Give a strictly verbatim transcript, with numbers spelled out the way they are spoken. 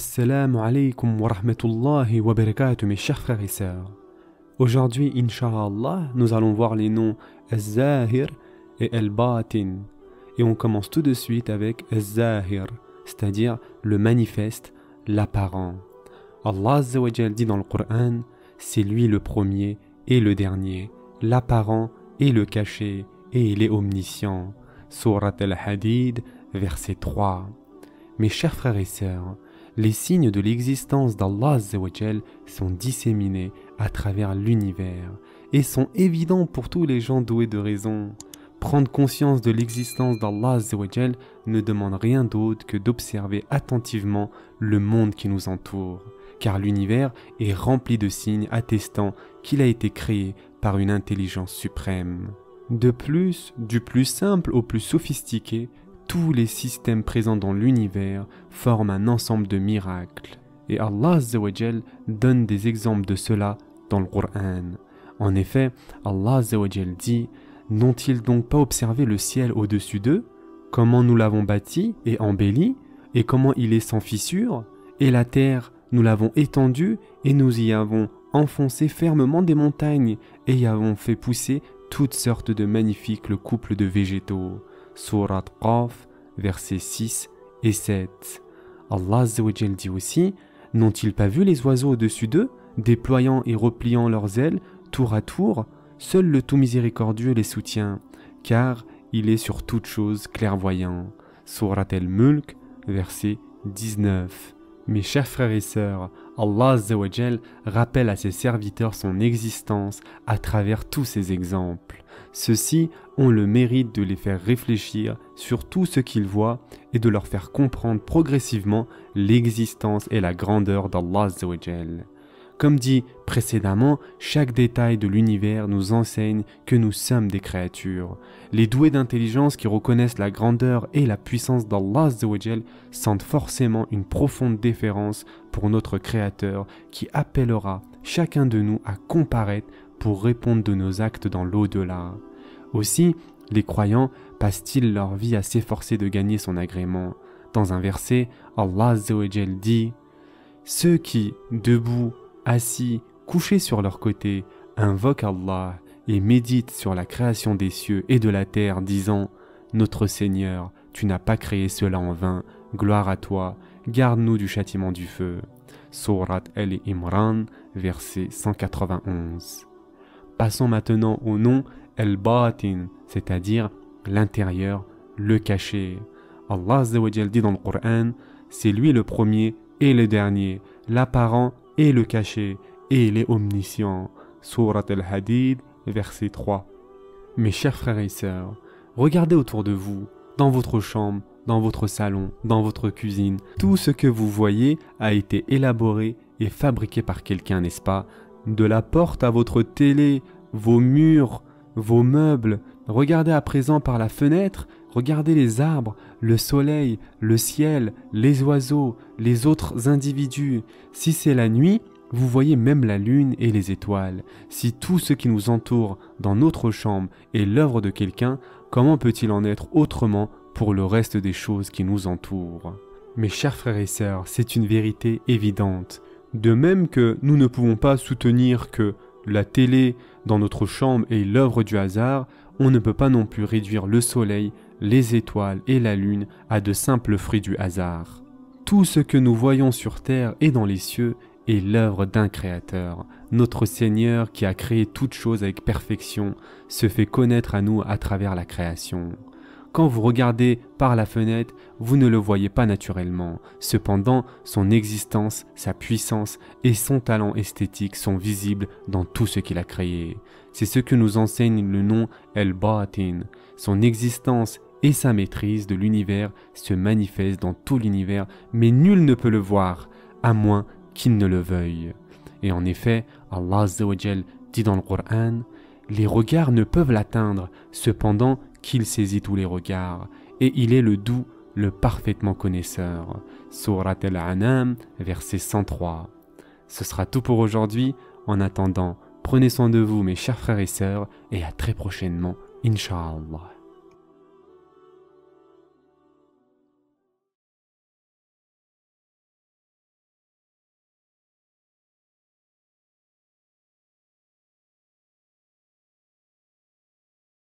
Assalamu alaikum wa rahmatullahi wa barakatuh mes chers frères et sœurs. Aujourd'hui, Inch'Allah, nous allons voir les noms Al-Zahir et Al-Batin. Et on commence tout de suite avec Al-Zahir, c'est-à-dire le manifeste, l'apparent. Allah Azza wa Jal dit dans le Coran, c'est lui le premier et le dernier, l'apparent et le caché, et il est omniscient. Surat Al-Hadid, verset trois. Mes chers frères et sœurs, les signes de l'existence d'Allah Azza wa Jal sont disséminés à travers l'univers et sont évidents pour tous les gens doués de raison. Prendre conscience de l'existence d'Allah Azza wa Jal ne demande rien d'autre que d'observer attentivement le monde qui nous entoure, car l'univers est rempli de signes attestant qu'il a été créé par une intelligence suprême. De plus, du plus simple au plus sophistiqué, tous les systèmes présents dans l'univers forment un ensemble de miracles. Et Allah Azza wa Jal donne des exemples de cela dans le Coran. En effet, Allah Azza wa Jal dit « N'ont-ils donc pas observé le ciel au-dessus d'eux, comment nous l'avons bâti et embelli, et comment il est sans fissure, et la terre, nous l'avons étendue, et nous y avons enfoncé fermement des montagnes, et y avons fait pousser toutes sortes de magnifiques couples de végétaux. » Surat Qaf, versets six et sept. Allah Azza wa Jal dit aussi « N'ont-ils pas vu les oiseaux au-dessus d'eux, déployant et repliant leurs ailes, tour à tour? Seul le tout miséricordieux les soutient, car il est sur toute chose clairvoyant. » Surat Al-Mulk, verset dix-neuf. Mes chers frères et sœurs, Allah Azza wa Jal rappelle à ses serviteurs son existence à travers tous ces exemples. Ceux-ci ont le mérite de les faire réfléchir sur tout ce qu'ils voient et de leur faire comprendre progressivement l'existence et la grandeur d'Allah Azza wa Jal. Comme dit précédemment, chaque détail de l'univers nous enseigne que nous sommes des créatures. Les doués d'intelligence qui reconnaissent la grandeur et la puissance d'Allah Azza wa Jal sentent forcément une profonde déférence pour notre Créateur qui appellera chacun de nous à comparaître pour répondre de nos actes dans l'au-delà. Aussi, les croyants passent-ils leur vie à s'efforcer de gagner son agrément. Dans un verset, Allah Azza wa Jal dit « Ceux qui, debout, assis, couchés sur leur côté, invoquent Allah et méditent sur la création des cieux et de la terre, disant « Notre Seigneur, tu n'as pas créé cela en vain, gloire à toi, garde-nous du châtiment du feu. » Surat Al-Imran, verset cent quatre-vingt-onze. Passons maintenant au nom Al-Batin, c'est-à-dire l'intérieur, le caché. Allah Azza wa Jal dit dans le Coran, c'est lui le premier et le dernier, l'apparent et le caché, et il est omniscient. Surat Al-Hadid, verset trois. Mes chers frères et sœurs, regardez autour de vous, dans votre chambre, dans votre salon, dans votre cuisine. Tout ce que vous voyez a été élaboré et fabriqué par quelqu'un, n'est-ce pas? De la porte à votre télé, vos murs, vos meubles. Regardez à présent par la fenêtre, regardez les arbres, le soleil, le ciel, les oiseaux, les autres individus. Si c'est la nuit, vous voyez même la lune et les étoiles. Si tout ce qui nous entoure dans notre chambre est l'œuvre de quelqu'un, comment peut-il en être autrement pour le reste des choses qui nous entourent? Mes chers frères et sœurs, c'est une vérité évidente. De même que nous ne pouvons pas soutenir que la télé dans notre chambre est l'œuvre du hasard, on ne peut pas non plus réduire le soleil, les étoiles et la lune à de simples fruits du hasard. Tout ce que nous voyons sur terre et dans les cieux est l'œuvre d'un créateur. Notre Seigneur qui a créé toutes choses avec perfection se fait connaître à nous à travers la création. Quand vous regardez par la fenêtre, vous ne le voyez pas naturellement. Cependant, son existence, sa puissance et son talent esthétique sont visibles dans tout ce qu'il a créé. C'est ce que nous enseigne le nom Al-Batin. Son existence et sa maîtrise de l'univers se manifestent dans tout l'univers, mais nul ne peut le voir, à moins qu'il ne le veuille. Et en effet, Allah Azza wa Jal dit dans le Coran, « Les regards ne peuvent l'atteindre, cependant, qu'il saisit tous les regards, et il est le doux, le parfaitement connaisseur. » Surat Al-An'am, verset cent trois. Ce sera tout pour aujourd'hui. En attendant, prenez soin de vous mes chers frères et sœurs, et à très prochainement, Inch'Allah.